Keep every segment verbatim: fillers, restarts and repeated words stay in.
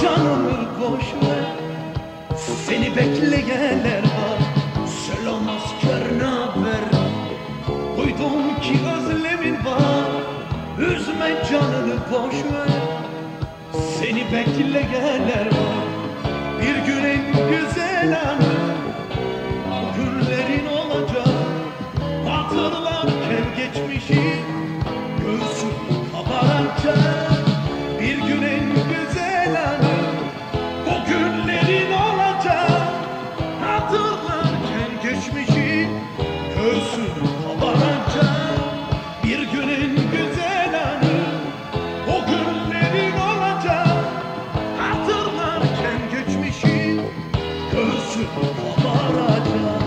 canımı boş ver. Seni bekleyenler var. Selam asker naber? Duydum ki özlemin var. Üzme canını boş ver. Seni bekleyenler var. Bir gün en güzel anı bu günlerin olacak. Hatırlarken geçmişi göğsüm kabaracak. Bir gün en güzel anı bu günlerin olacak. Hatırlarken geçmişi göğsüm kabaracak. Bir gün en güzel anı o günlerin olacak. Hatırlarken geçmişi göğsüm kabaracak.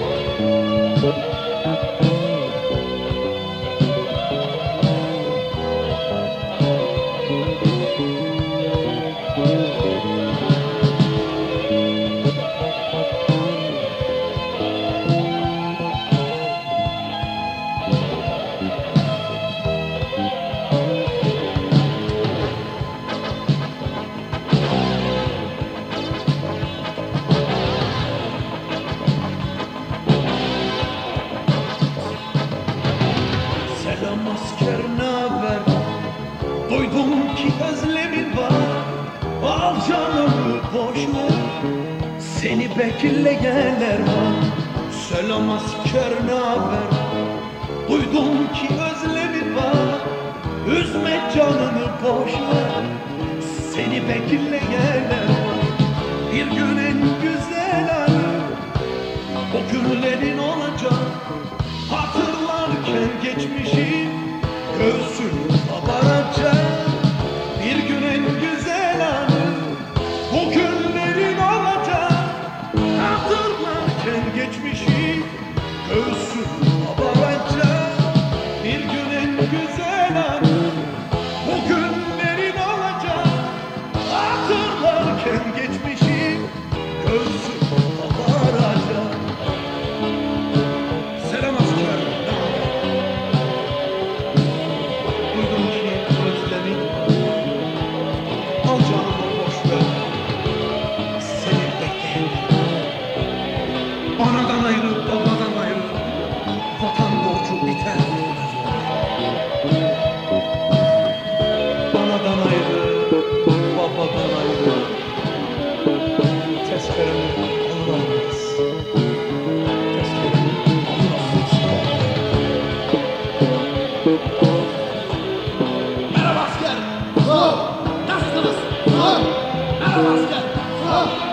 Selam asker naber? Duydum ki özlemin var. Al canımı boş ver. Seni bekleyenler var. Selam asker naber? Duydum ki özlemin var. Üzme canını boş ver. Seni bekleyenler var. Bir gün en güzel anı o günlerin olacak. Hatırlarken geçmişi göğsün kabaracak. Bir gün en güzel anı bu günlerin olacak. Hatırlarken geçmişi göğsün kabaracak. Bir gün en güzel anı bu günlerin olacak. Hatırlarken geçmişi göğsün kabaracak. Selam asker. Duydum ki özlemin. Al canımı boş ver. Seni bekleyenler. Anadan ayrı, babadan ayrı. Vatan borcu biter bitmez olur. Anadan ayrı, babadan ayrı. Tezkeremi alınamaz. Tezkeremi alınamaz. Merhaba asker. Nasılsınız? Merhaba asker.